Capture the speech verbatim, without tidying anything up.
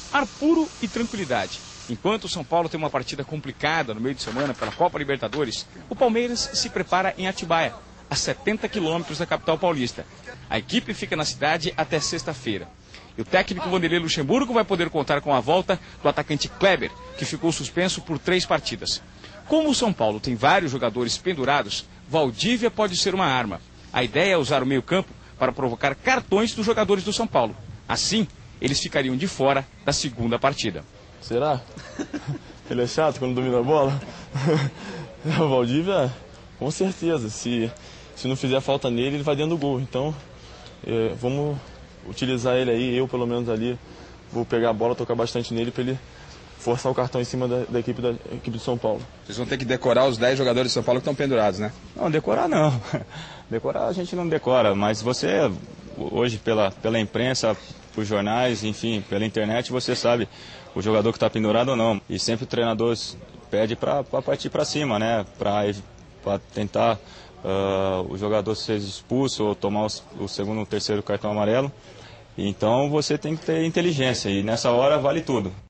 ar puro e tranquilidade. Enquanto o São Paulo tem uma partida complicada no meio de semana pela Copa Libertadores, o Palmeiras se prepara em Atibaia, a setenta quilômetros da capital paulista. A equipe fica na cidade até sexta-feira. E o técnico Vanderlei Luxemburgo vai poder contar com a volta do atacante Kleber, que ficou suspenso por três partidas. Como o São Paulo tem vários jogadores pendurados, Valdívia pode ser uma arma. A ideia é usar o meio-campo para provocar cartões dos jogadores do São Paulo. Assim, eles ficariam de fora da segunda partida. Será? Ele é chato quando domina a bola? O Valdívia, com certeza. Se, se não fizer falta nele, ele vai dentro do gol. Então, é, vamos utilizar ele aí. Eu, pelo menos, ali, vou pegar a bola, tocar bastante nele para ele forçar o cartão em cima da, da, equipe, da equipe do São Paulo. Vocês vão ter que decorar os dez jogadores de São Paulo que estão pendurados, né? Não, decorar não. Decorar a gente não decora, mas você, hoje, pela, pela imprensa, por jornais, enfim, pela internet, você sabe o jogador que está pendurado ou não. E sempre o treinador pede para partir para cima, né? Para tentar uh, o jogador ser expulso ou tomar o, o segundo ou terceiro cartão amarelo. Então você tem que ter inteligência e nessa hora vale tudo.